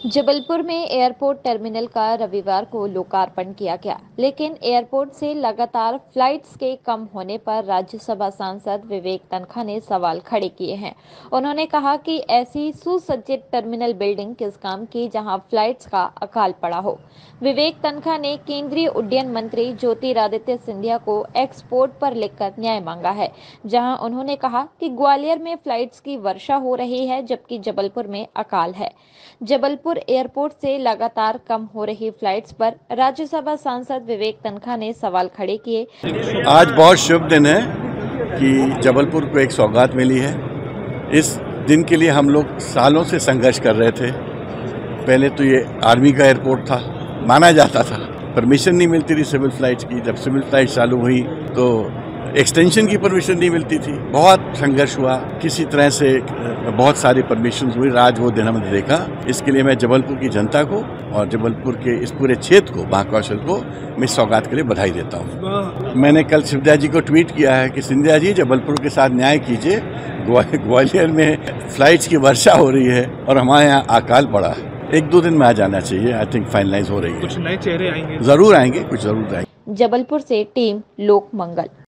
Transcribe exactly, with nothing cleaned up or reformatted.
जबलपुर में airport terminal का रविवार को लोकार्पण किया गया, लेकिन एयरपोर्ट से लगातार फ्लाइट्स के कम होने पर राज्यसभा सांसद विवेक तनखा ने सवाल खड़े किए हैं। उन्होंने कहा कि ऐसी सुसज्जित टर्मिनल बिल्डिंग किस काम की जहां फ्लाइट्स का अकाल पड़ा हो। विवेक तनखा ने केंद्रीय उड्डयन मंत्री ज्योतिरादित्य सिंधिया को एक्सपोर्ट पर लिखकर न्याय मांगा है, जहां उन्होंने कहा कि ग्वालियर में फ्लाइट्स की वर्षा हो रही है जबकि जबलपुर में अकाल है। जबलपुर एयरपोर्ट से लगातार कम हो रही फ्लाइट्स पर राज्यसभा सांसद विवेक तनखा ने सवाल खड़े किए। आज बहुत शुभ दिन है कि जबलपुर को एक सौगात मिली है। इस दिन के लिए हम लोग सालों से संघर्ष कर रहे थे। पहले तो ये आर्मी का एयरपोर्ट था, माना जाता था, परमिशन नहीं मिलती थी सिविल फ्लाइट्स की। जब सिविल फ्लाइट चालू हुई तो एक्सटेंशन की परमिशन नहीं मिलती थी। बहुत संघर्ष हुआ, किसी तरह से बहुत सारी परमिशन हुई। आज वो दिन हमने देखा। इसके लिए मैं जबलपुर की जनता को और जबलपुर के इस पूरे क्षेत्र को, महाकौशल को, मैं सौगात के लिए बधाई देता हूँ। मैंने कल सिंधिया जी को ट्वीट किया है कि सिंधिया जी, जबलपुर के साथ न्याय कीजिए। ग्वालियर में फ्लाइट्स की वर्षा हो रही है और हमारे यहाँ अकाल पड़ा है। एक दो दिन में आ जाना चाहिए। आई थिंक फाइनलाइज हो रही है। कुछ नए चेहरे आएंगे, जरूर आएंगे, कुछ जरूर आएंगे। जबलपुर से टीम लोक मंगल।